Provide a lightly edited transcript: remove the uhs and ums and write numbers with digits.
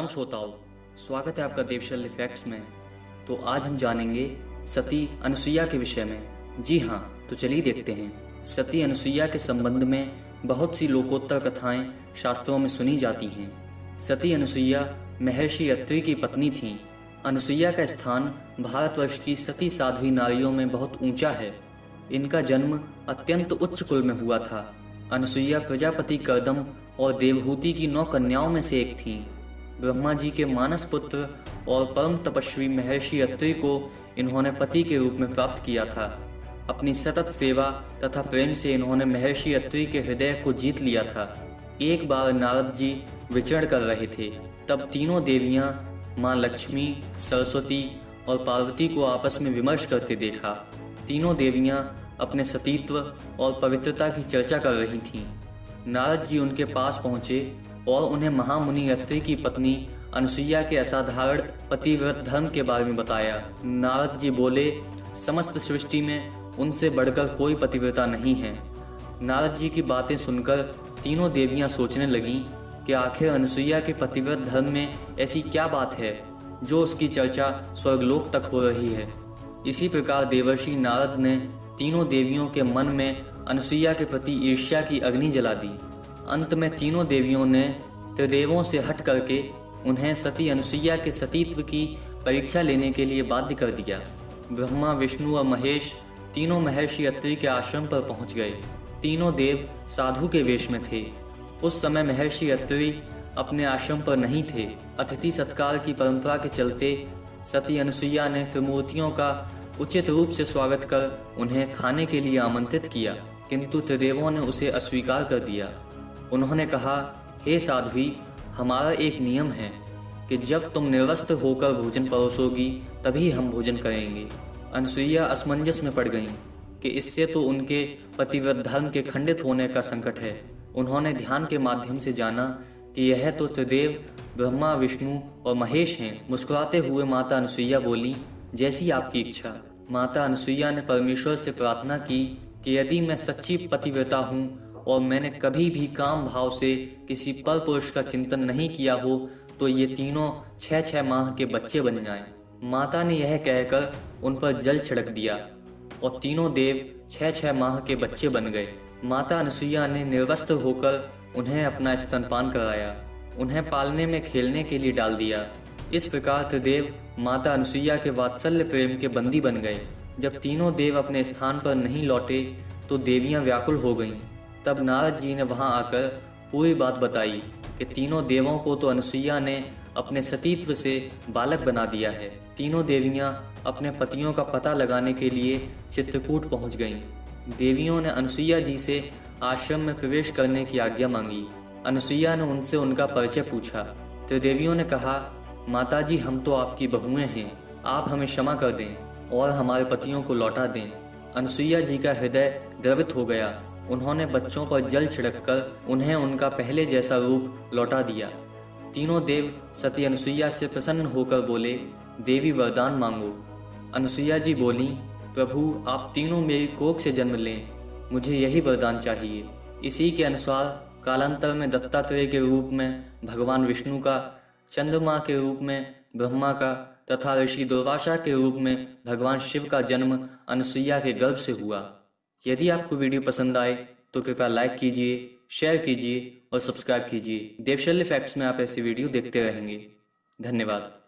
श्रोताओं, स्वागत है आपका देवशल्य फैक्ट्स में। तो आज हम जानेंगे सती अनुसुईया के विषय में। जी हाँ, तो चलिए देखते हैं। सती अनुसुईया के संबंध में बहुत सी लोकोत्तर कथाएं शास्त्रों में सुनी जाती हैं। सती अनुसुईया महर्षि अत्रि की पत्नी थीं। अनुसुईया का स्थान भारतवर्ष की सती साध्वी नारियों में बहुत ऊंचा है। इनका जन्म अत्यंत उच्च कुल में हुआ था। अनुसुईया प्रजापति कर्दम और देवहूति की 9 कन्याओं में से एक थीं। ब्रह्मा जी के मानस पुत्र और परम तपस्वी महर्षि अत्रि को इन्होंने पति के रूप में प्राप्त किया था। अपनी सतत सेवा तथा प्रेम से इन्होंने महर्षि अत्रि के हृदय को जीत लिया था। एक बार नारद जी विचरण कर रहे थे, तब तीनों देवियां माँ लक्ष्मी, सरस्वती और पार्वती को आपस में विमर्श करते देखा। तीनों देवियां अपने सतीत्व और पवित्रता की चर्चा कर रही थीं। नारद जी उनके पास पहुंचे और उन्हें महामुनि अत्रि की पत्नी अनुसुईया के असाधारण पतिव्रत धर्म के बारे में बताया। नारद जी बोले, समस्त सृष्टि में उनसे बढ़कर कोई पतिव्रता नहीं है। नारद जी की बातें सुनकर तीनों देवियां सोचने लगीं कि आखिर अनुसुईया के पतिव्रत धर्म में ऐसी क्या बात है जो उसकी चर्चा स्वर्गलोक तक हो रही है। इसी प्रकार देवर्षि नारद ने तीनों देवियों के मन में अनुसुईया के प्रति ईर्ष्या की अग्नि जला दी। अंत में तीनों देवियों ने त्रिदेवों से हट करके उन्हें सती अनुसुईया के सतीत्व की परीक्षा लेने के लिए बाध्य कर दिया। ब्रह्मा, विष्णु और महेश तीनों महर्षि अत्रि के आश्रम पर पहुंच गए। तीनों देव साधु के वेश में थे। उस समय महर्षि अत्रि अपने आश्रम पर नहीं थे। अतिथि सत्कार की परंपरा के चलते सती अनुसुईया ने त्रिमूर्तियों का उचित रूप से स्वागत कर उन्हें खाने के लिए आमंत्रित किया, किंतु त्रिदेवों ने उसे अस्वीकार कर दिया। उन्होंने कहा, हे साध्वी, हमारा एक नियम है कि जब तुम निर्वस्त्र होकर भोजन परोसोगी तभी हम भोजन करेंगे। अनुसुईया असमंजस में पड़ गईं कि इससे तो उनके पतिव्रत धर्म के खंडित होने का संकट है। उन्होंने ध्यान के माध्यम से जाना कि यह तो त्रिदेव ब्रह्मा, विष्णु और महेश हैं। मुस्कुराते हुए माता अनुसुईया बोली, जैसी आपकी इच्छा। माता अनुसुईया ने परमेश्वर से प्रार्थना की कि यदि मैं सच्ची पतिव्रता हूँ और मैंने कभी भी काम भाव से किसी पर पुरुष का चिंतन नहीं किया हो तो ये तीनों 6-6 माह के बच्चे बन जाएं। माता ने यह कहकर उन पर जल छिड़क दिया और तीनों देव 6-6 माह के बच्चे बन गए। माता अनुसुईया ने निर्वस्त्र होकर उन्हें अपना स्तनपान कराया। उन्हें पालने में खेलने के लिए डाल दिया। इस प्रकार त्रिदेव माता अनुसुईया के वात्सल्य प्रेम के बंदी बन गए। जब तीनों देव अपने स्थान पर नहीं लौटे तो देवियां व्याकुल हो गईं। तब नारद जी ने वहां आकर पूरी बात बताई कि तीनों देवों को तो अनुसुईया ने अपने सतीत्व से बालक बना दिया है। तीनों देवियां अपने पतियों का पता लगाने के लिए चित्रकूट पहुंच गईं। देवियों ने अनुसुईया जी से आश्रम में प्रवेश करने की आज्ञा मांगी। अनुसुईया ने उनसे उनका परिचय पूछा। त्रिदेवियों ने कहा, माताजी, हम तो आपकी बहुएं हैं, आप हमें क्षमा कर दें और हमारे पतियों को लौटा दें। अनुसुईया जी का हृदय द्रवित हो गया। उन्होंने बच्चों पर जल छिड़ककर उन्हें उनका पहले जैसा रूप लौटा दिया। तीनों देव सती अनुसुईया से प्रसन्न होकर बोले, देवी वरदान मांगो। अनुसुईया जी बोली, प्रभु, आप तीनों मेरी कोख से जन्म लें, मुझे यही वरदान चाहिए। इसी के अनुसार कालांतर में दत्तात्रेय के रूप में भगवान विष्णु का, चंद्रमा के रूप में ब्रह्मा का तथा ऋषि दुर्वासा के रूप में भगवान शिव का जन्म अनुसुईया के गर्भ से हुआ। यदि आपको वीडियो पसंद आए तो कृपया लाइक कीजिए, शेयर कीजिए और सब्सक्राइब कीजिए। देवशल्य फैक्ट्स में आप ऐसी वीडियो देखते रहेंगे। धन्यवाद।